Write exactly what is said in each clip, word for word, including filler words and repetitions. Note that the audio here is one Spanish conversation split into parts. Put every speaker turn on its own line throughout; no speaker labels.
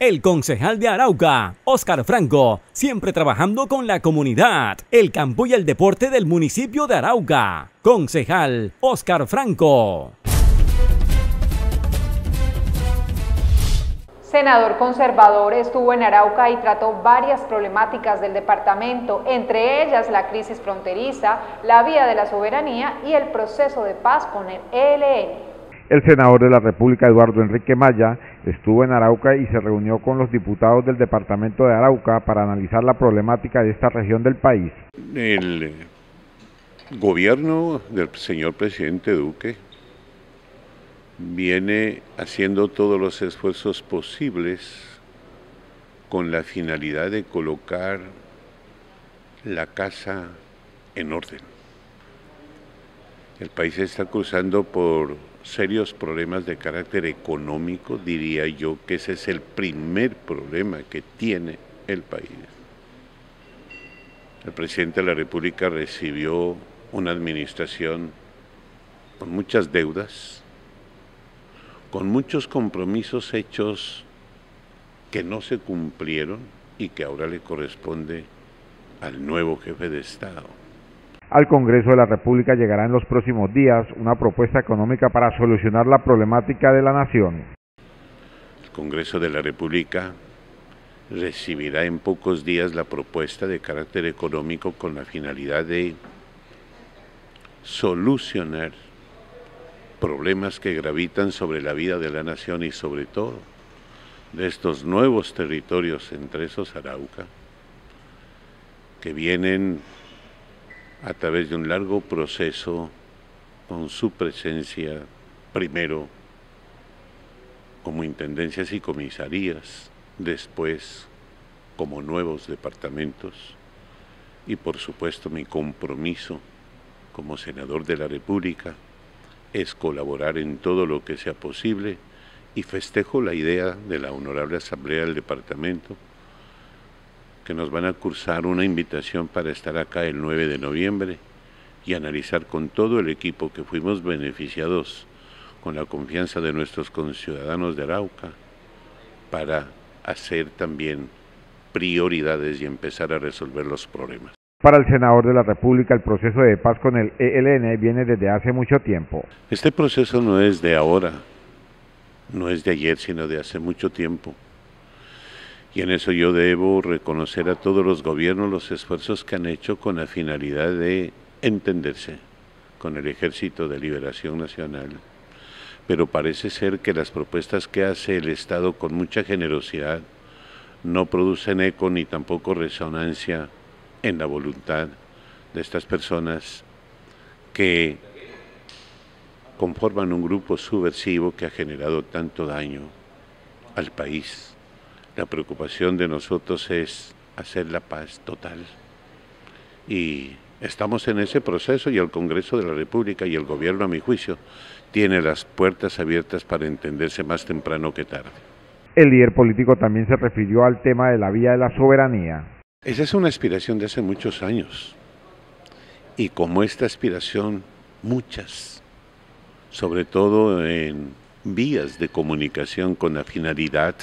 El concejal de Arauca, Óscar Franco, siempre trabajando con la comunidad, el campo y el deporte del municipio de Arauca. Concejal Óscar Franco.
Senador conservador estuvo en Arauca y trató varias problemáticas del departamento, entre ellas la crisis fronteriza, la vía de la soberanía y el proceso de paz con el E L N.
El senador de la República, Eduardo Enrique Maya, estuvo en Arauca y se reunió con los diputados del departamento de Arauca para analizar la problemática de esta región del país.
El gobierno del señor presidente Duque viene haciendo todos los esfuerzos posibles con la finalidad de colocar la casa en orden. El país está cruzando por serios problemas de carácter económico, diría yo que ese es el primer problema que tiene el país. El presidente de la República recibió una administración con muchas deudas, con muchos compromisos hechos que no se cumplieron y que ahora le corresponde al nuevo jefe de Estado.
Al Congreso de la República llegará en los próximos días una propuesta económica para solucionar la problemática de la nación.
El Congreso de la República recibirá en pocos días la propuesta de carácter económico con la finalidad de solucionar problemas que gravitan sobre la vida de la nación y sobre todo de estos nuevos territorios, entre esos Arauca, que vienen a través de un largo proceso con su presencia, primero como intendencias y comisarías, después como nuevos departamentos y por supuesto mi compromiso como senador de la República es colaborar en todo lo que sea posible y festejo la idea de la Honorable Asamblea del Departamento que nos van a cursar una invitación para estar acá el nueve de noviembre y analizar con todo el equipo que fuimos beneficiados con la confianza de nuestros conciudadanos de Arauca para hacer también prioridades y empezar a resolver los problemas.
Para el senador de la República, el proceso de paz con el E L N viene desde hace mucho tiempo.
Este proceso no es de ahora, no es de ayer, sino de hace mucho tiempo. Y en eso yo debo reconocer a todos los gobiernos los esfuerzos que han hecho con la finalidad de entenderse con el Ejército de Liberación Nacional. Pero parece ser que las propuestas que hace el Estado con mucha generosidad no producen eco ni tampoco resonancia en la voluntad de estas personas que conforman un grupo subversivo que ha generado tanto daño al país. La preocupación de nosotros es hacer la paz total y estamos en ese proceso y el Congreso de la República y el gobierno, a mi juicio, tiene las puertas abiertas para entenderse más temprano que tarde.
El líder político también se refirió al tema de la vía de la soberanía.
Esa es una aspiración de hace muchos años y como esta aspiración, muchas, sobre todo en vías de comunicación con la finalidad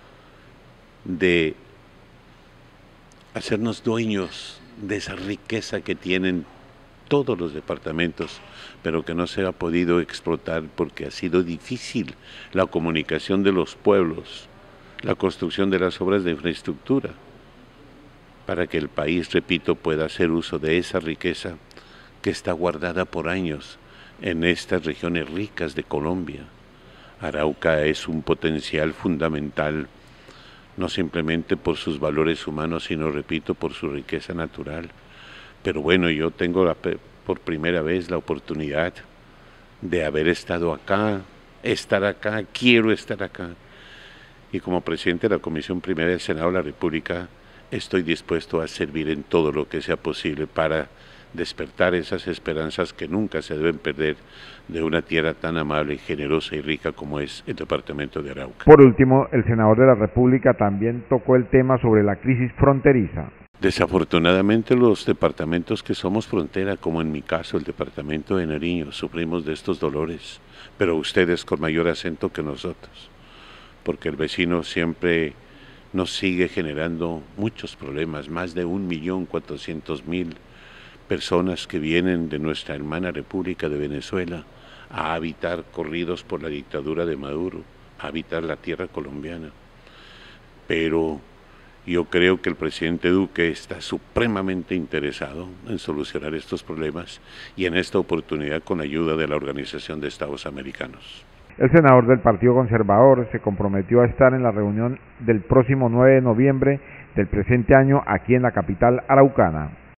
de hacernos dueños de esa riqueza que tienen todos los departamentos, pero que no se ha podido explotar porque ha sido difícil la comunicación de los pueblos, la construcción de las obras de infraestructura, para que el país, repito, pueda hacer uso de esa riqueza que está guardada por años en estas regiones ricas de Colombia. Arauca es un potencial fundamental no simplemente por sus valores humanos, sino, repito, por su riqueza natural. Pero bueno, yo tengo la, por primera vez la oportunidad de haber estado acá, estar acá, quiero estar acá. Y como presidente de la Comisión Primera del Senado de la República, estoy dispuesto a servir en todo lo que sea posible para despertar esas esperanzas que nunca se deben perder de una tierra tan amable, generosa y rica como es el departamento de Arauca.
Por último, el senador de la República también tocó el tema sobre la crisis fronteriza.
Desafortunadamente los departamentos que somos frontera, como en mi caso el departamento de Nariño, sufrimos de estos dolores, pero ustedes con mayor acento que nosotros, porque el vecino siempre nos sigue generando muchos problemas, más de un millón cuatrocientos mil personas que vienen de nuestra hermana República de Venezuela a habitar corridos por la dictadura de Maduro, a habitar la tierra colombiana. Pero yo creo que el presidente Duque está supremamente interesado en solucionar estos problemas y en esta oportunidad con ayuda de la Organización de Estados Americanos.
El senador del Partido Conservador se comprometió a estar en la reunión del próximo nueve de noviembre del presente año aquí en la capital araucana.